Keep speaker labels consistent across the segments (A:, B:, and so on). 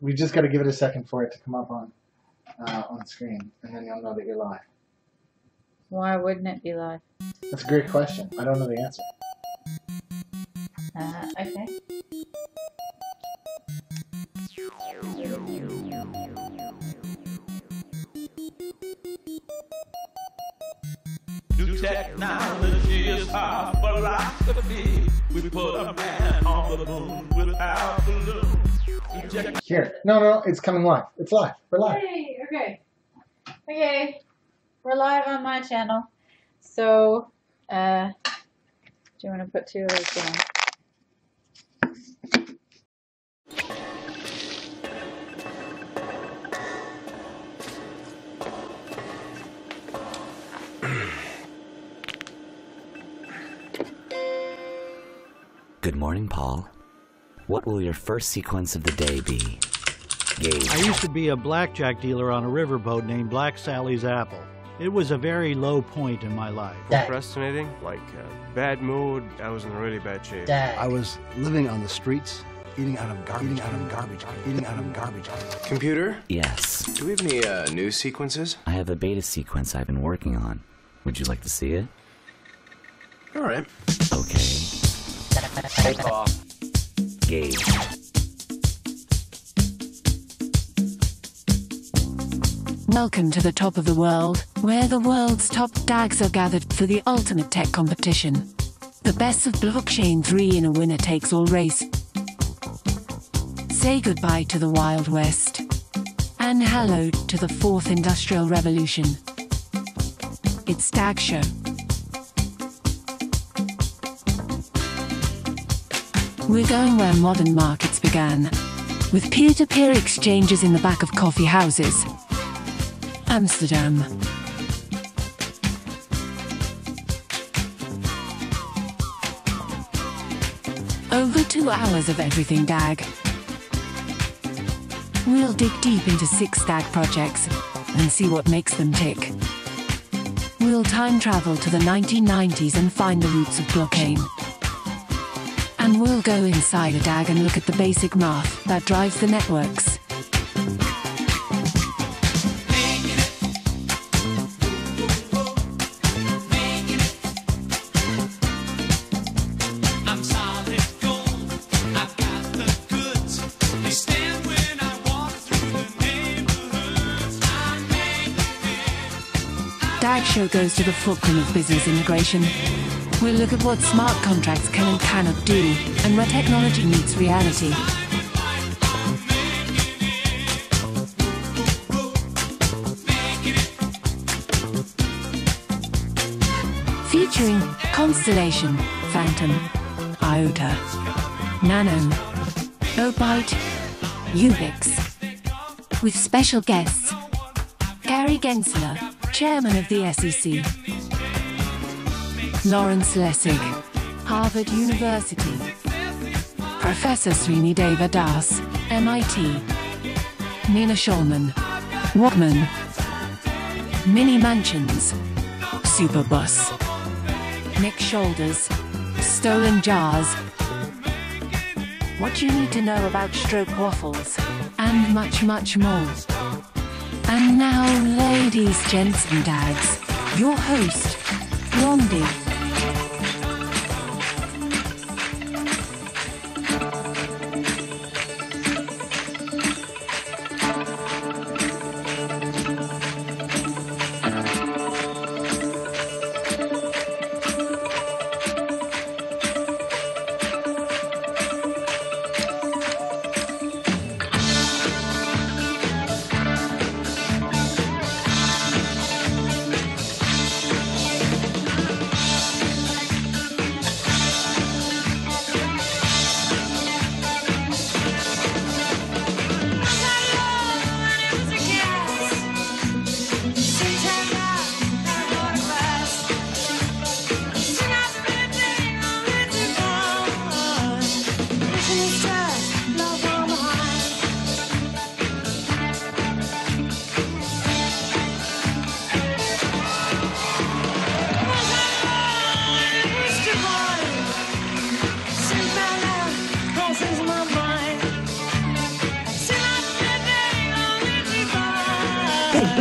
A: We just got to give it a second for it to come up on screen, and then you'll know that you're live.
B: Why wouldn't it be live?
A: That's a great question. I don't know the answer.
B: Okay.
C: New technology is our philosophy. We put a man on the moon without balloon.
A: Here. No, it's coming live. It's live. We're live.
B: Hey, okay. We're live on my channel. So, do you want to put two of those down?
D: Good morning, Paul. What will your first sequence of the day be? Gage.
E: I used to be a blackjack dealer on a riverboat named Black Sally's Apple. It was a very low point in my life.
F: Procrastinating, like bad mood. I was in really bad shape.
G: I was living on the streets, eating out of garbage.
F: Computer?
D: Yes.
F: Do we have any news sequences?
D: I have a beta sequence I've been working on. Would you like to see it?
F: All right.
D: Okay.
F: Hey, Paul.
D: Gage.
H: Welcome to the top of the world, where the world's top DAGs are gathered for the ultimate tech competition. The best of blockchain 3 in a winner-takes-all race. Say goodbye to the Wild West. And hello to the 4th Industrial Revolution. It's DAG Show. We're going where modern markets began, with peer-to-peer exchanges in the back of coffee houses. Amsterdam. Over 2 hours of everything DAG. We'll dig deep into 6 DAG projects and see what makes them tick. We'll time travel to the 1990s and find the roots of blockchain. And we'll go inside a DAG and look at the basic math that drives the networks. DAG Show goes to the fulcrum of business integration. We'll look at what smart contracts can and cannot do, and where technology meets reality. Featuring Constellation, Phantom, Iota, Nano, Opite, Ubix. With special guests, Gary Gensler, Chairman of the SEC. Lawrence Lessig, Harvard University. Professor Srinideva Das, MIT. Nina Schulman, Walkman. Mini Mansions, Superbus. Nick Shoulders, Stolen Jars. What you need to know about stroke waffles, and much, much more. And now, ladies, gents, and dags, your host, Blondie.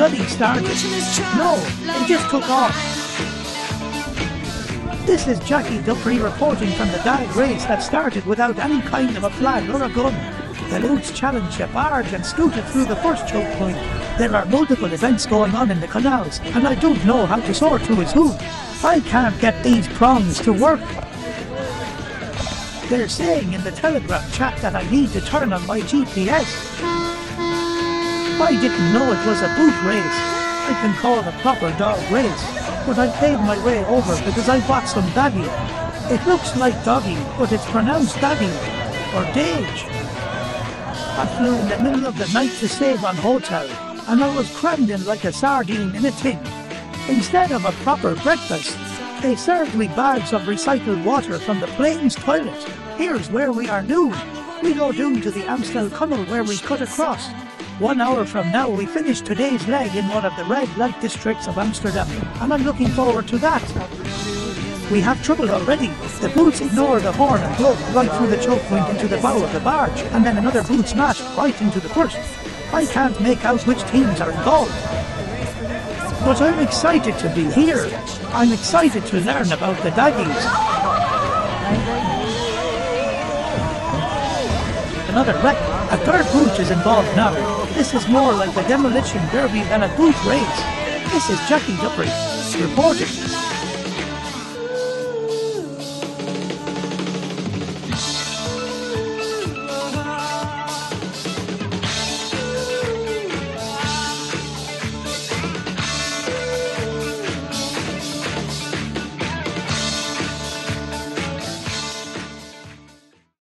I: bloody started. No, it just took off. This is Jackie Dupree reporting from the DAG race that started without any kind of a flag or a gun. The loads challenged a barge and scooted through the first choke point. There are multiple events going on in the canals, and I don't know how to sort who is who. I can't get these prongs to work. They're saying in the Telegram chat that I need to turn on my GPS. I didn't know it was a boot race. I can call it a proper dog race, but I paid my way over because I bought some daggy. It looks like doggy, but it's pronounced daggy, or dage. I flew in the middle of the night to save on hotel, and I was crammed in like a sardine in a tin. Instead of a proper breakfast, they served me bags of recycled water from the plane's toilet. Here's where we are due. We go down to the Amsterdam where we cut across. 1 hour from now we finish today's leg in one of the red light districts of Amsterdam, and I'm looking forward to that. We have trouble already. The boots ignore the horn and blow right through the choke point into the bow of the barge, and then another boot smashed right into the first. I can't make out which teams are involved. But I'm excited to be here. I'm excited to learn about the daggies. Another wreck. A third boot is involved now. This is more like a demolition derby than a boot race. This is Jackie Dupree reporting.